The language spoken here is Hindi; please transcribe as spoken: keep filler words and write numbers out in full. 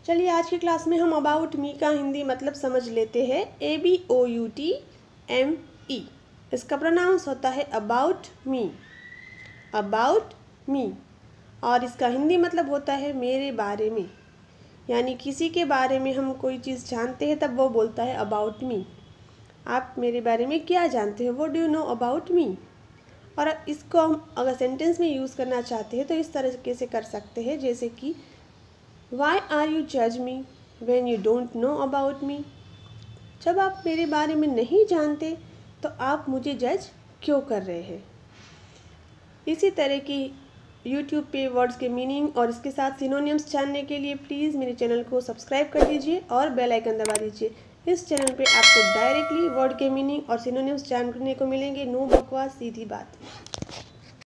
चलिए आज की क्लास में हम अबाउट मी का हिंदी मतलब समझ लेते हैं। A B O U T M E, इसका प्रोनाउंस होता है अबाउट मी, अबाउट मी। और इसका हिंदी मतलब होता है मेरे बारे में, यानी किसी के बारे में हम कोई चीज़ जानते हैं तब वो बोलता है अबाउट मी। आप मेरे बारे में क्या जानते हो, what do you know about me. और इसको हम अगर सेंटेंस में यूज़ करना चाहते हैं तो इस तरीके से कर सकते हैं, जैसे कि वाई आर यू जज me when you don't know about me. जब आप मेरे बारे में नहीं जानते तो आप मुझे जज क्यों कर रहे हैं। इसी तरह की यूट्यूब पे वर्ड्स के मीनिंग और इसके साथ सिनोनिम्स जानने के लिए प्लीज़ मेरे चैनल को सब्सक्राइब कर दीजिए और बेल आइकन दबा दीजिए। इस चैनल पे आपको डायरेक्टली वर्ड के मीनिंग और सिनोनिम्स जानने को मिलेंगे। नो बकवास, सीधी बात।